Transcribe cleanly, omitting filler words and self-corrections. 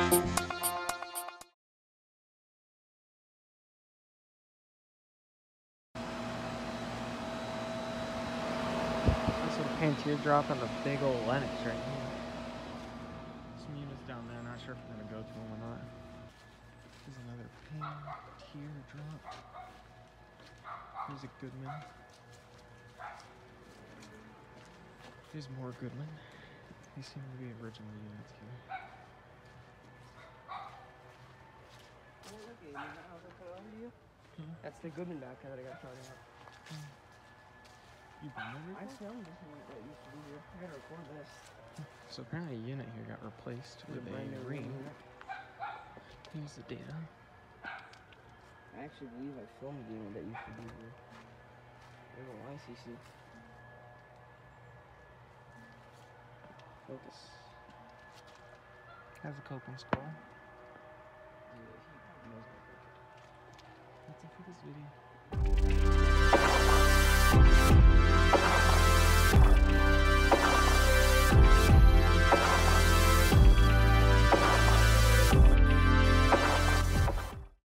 Paint teardrop on the big old Lennox right here. Some units down there, not sure if we're gonna go to them or not. Here's another paint teardrop. Here's a Goodman. Here's more Goodman. These seem to be original units here. That's the Goodman backpack that I got shot out. You been there before? I filmed this unit that used to be here. I gotta record this. So apparently a unit here got replaced with a Rheem. Here's the data. I actually believe I filmed the unit that used to be here. There's a YCC. Focus. Has a coping skull. Yeah, he probably knows my picture. That's it for this video.